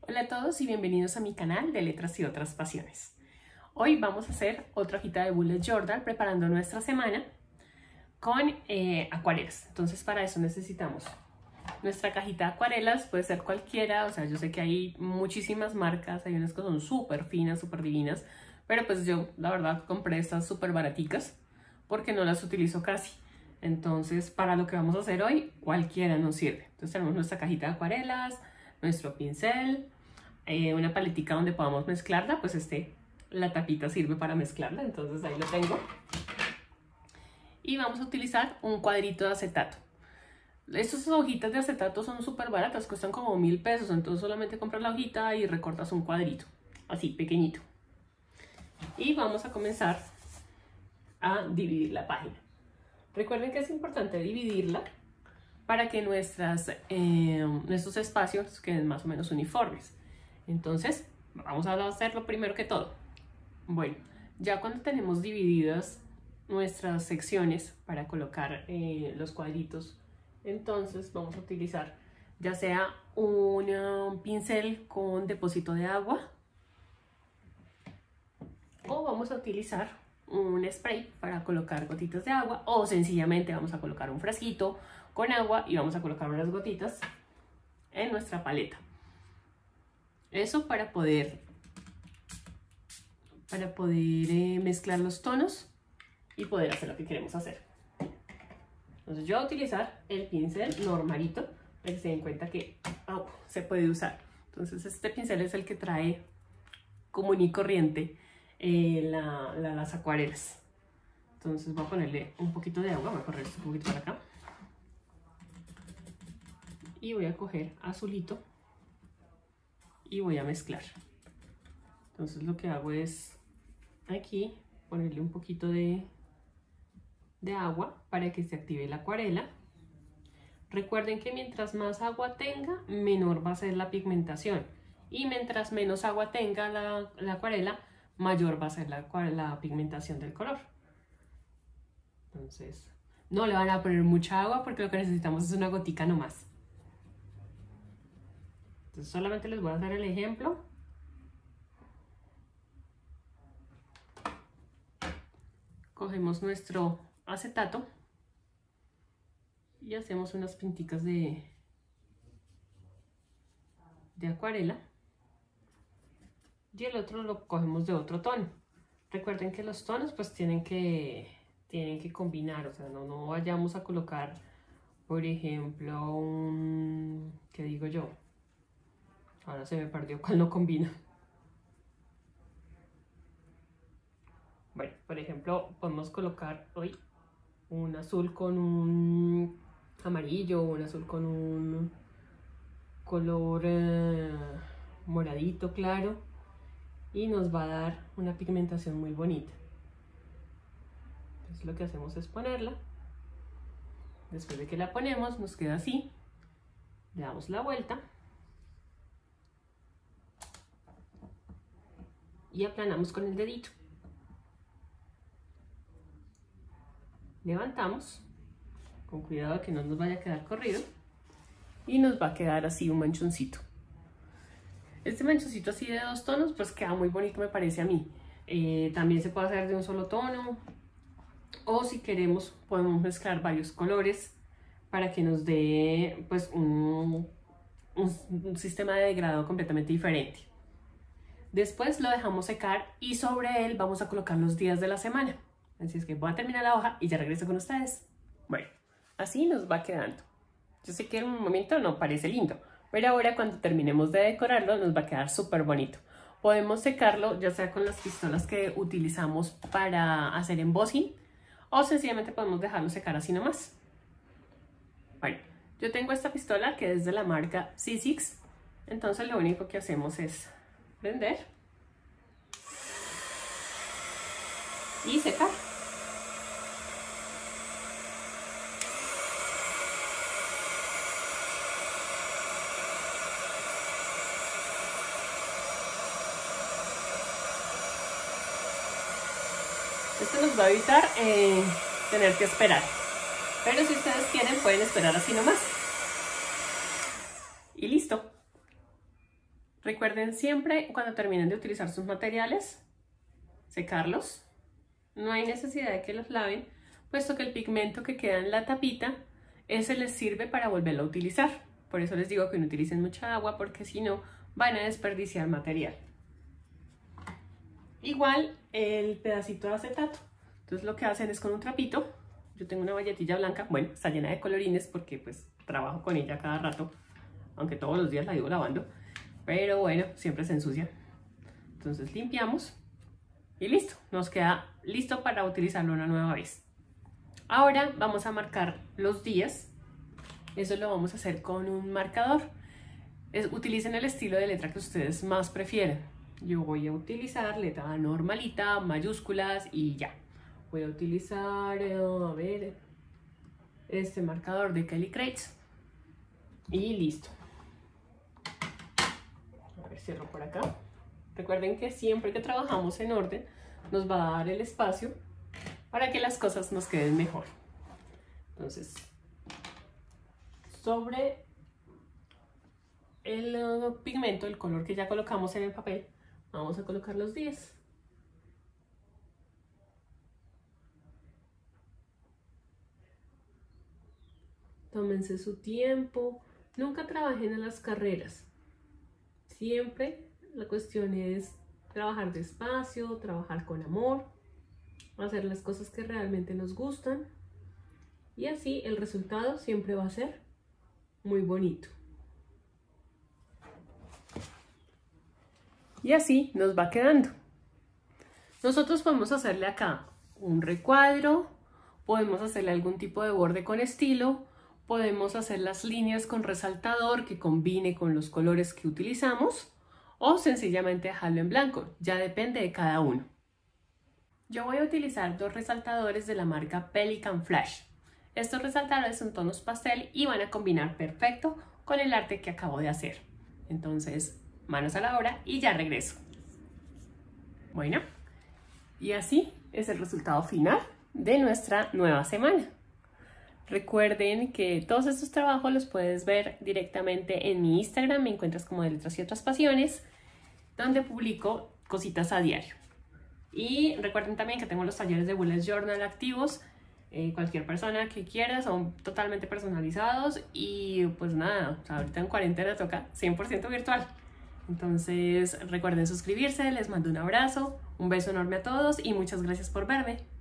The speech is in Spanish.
Hola a todos y bienvenidos a mi canal de Letras y otras pasiones. Hoy vamos a hacer otra hojita de bullet journal preparando nuestra semana con acuarelas. Entonces para eso necesitamos nuestra cajita de acuarelas, puede ser cualquiera, o sea, yo sé que hay muchísimas marcas, hay unas que son súper finas, súper divinas, pero pues yo la verdad compré estas súper baraticas porque no las utilizo casi. Entonces para lo que vamos a hacer hoy, cualquiera nos sirve. Entonces tenemos nuestra cajita de acuarelas, nuestro pincel, una paletica donde podamos mezclarla, pues la tapita sirve para mezclarla, entonces ahí lo tengo. Y vamos a utilizar un cuadrito de acetato. Estas hojitas de acetato son súper baratas, cuestan como 1000 pesos, entonces solamente compras la hojita y recortas un cuadrito, así pequeñito. Y vamos a comenzar a dividir la página. Recuerden que es importante dividirla para que nuestros espacios queden más o menos uniformes. Entonces, vamos a hacerlo primero que todo. Bueno, ya cuando tenemos divididas nuestras secciones para colocar los cuadritos, entonces vamos a utilizar ya sea un pincel con depósito de agua o vamos a utilizar un spray para colocar gotitas de agua, o sencillamente vamos a colocar un frasquito con agua y vamos a colocar unas gotitas en nuestra paleta. Eso para poder mezclar los tonos y poder hacer lo que queremos hacer. Entonces yo voy a utilizar el pincel normalito para que se den cuenta que se puede usar. Entonces este pincel es el que trae común y corriente las acuarelas. Entonces voy a ponerle un poquito de agua, voy a correr esto un poquito para acá. Y voy a coger azulito y voy a mezclar. Entonces lo que hago es aquí ponerle un poquito de agua para que se active la acuarela. Recuerden que mientras más agua tenga, menor va a ser la pigmentación. Y mientras menos agua tenga la acuarela, mayor va a ser la pigmentación del color. Entonces, no le van a poner mucha agua porque lo que necesitamos es una gotica nomás. Entonces, solamente les voy a hacer el ejemplo. Cogemos nuestro acetato y hacemos unas pinticas de acuarela. Y el otro lo cogemos de otro tono. Recuerden que los tonos pues tienen que combinar, o sea, no vayamos a colocar, por ejemplo, ¿qué digo yo? Ahora se me perdió cuál no combina. Bueno, por ejemplo, podemos colocar hoy un azul con un amarillo, un azul con un color moradito claro, y nos va a dar una pigmentación muy bonita. Entonces lo que hacemos es ponerla. Después de que la ponemos, nos queda así. Le damos la vuelta y aplanamos con el dedito. Levantamos con cuidado de que no nos vaya a quedar corrido y nos va a quedar así un manchoncito. Este manchoncito así de dos tonos pues queda muy bonito, me parece a mí. También se puede hacer de un solo tono, o si queremos podemos mezclar varios colores para que nos dé pues un sistema de degradado completamente diferente. Después lo dejamos secar y sobre él vamos a colocar los días de la semana. Así es que voy a terminar la hoja y ya regreso con ustedes. Bueno, así nos va quedando. Yo sé que en un momento no parece lindo, pero ahora cuando terminemos de decorarlo nos va a quedar súper bonito. Podemos secarlo ya sea con las pistolas que utilizamos para hacer embossing, o sencillamente podemos dejarlo secar así nomás. Bueno, yo tengo esta pistola que es de la marca Sizzix, entonces lo único que hacemos es prender y secar. Esto nos va a evitar tener que esperar, pero si ustedes quieren pueden esperar así nomás y listo. Recuerden siempre, cuando terminen de utilizar sus materiales, secarlos. No hay necesidad de que los laven, puesto que el pigmento que queda en la tapita, ese les sirve para volverlo a utilizar. Por eso les digo que no utilicen mucha agua, porque si no van a desperdiciar material. Igual el pedacito de acetato. Entonces lo que hacen es con un trapito. Yo tengo una valletilla blanca, bueno, está llena de colorines porque pues trabajo con ella cada rato, aunque todos los días la digo lavando, pero bueno, siempre se ensucia. Entonces limpiamos y listo, nos queda listo para utilizarlo una nueva vez. Ahora vamos a marcar los días. Eso lo vamos a hacer con un marcador. Utilicen el estilo de letra que ustedes más prefieren. Yo voy a utilizar letra normalita, mayúsculas y ya. Voy a utilizar, a ver, este marcador de Kelly Crates. Y listo. A ver, cierro por acá. Recuerden que siempre que trabajamos en orden, nos va a dar el espacio para que las cosas nos queden mejor. Entonces, sobre el pigmento, el color que ya colocamos en el papel, vamos a colocar los días. Tómense su tiempo, nunca trabajen a las carreras. Siempre la cuestión es trabajar despacio, trabajar con amor, hacer las cosas que realmente nos gustan y así el resultado siempre va a ser muy bonito. Y así nos va quedando. Nosotros podemos hacerle acá un recuadro, podemos hacerle algún tipo de borde con estilo, podemos hacer las líneas con resaltador que combine con los colores que utilizamos o sencillamente dejarlo en blanco, ya depende de cada uno. Yo voy a utilizar dos resaltadores de la marca Pelican Flash. Estos resaltadores son tonos pastel y van a combinar perfecto con el arte que acabo de hacer. Entonces, manos a la obra y ya regreso. Bueno, y así es el resultado final de nuestra nueva semana. Recuerden que todos estos trabajos los puedes ver directamente en mi Instagram, me encuentras como de Letras y Otras Pasiones, donde publico cositas a diario. Y recuerden también que tengo los talleres de Bullet Journal activos, cualquier persona que quiera, son totalmente personalizados y pues nada, ahorita en cuarentena toca 100% virtual. Entonces recuerden suscribirse, les mando un abrazo, un beso enorme a todos y muchas gracias por verme.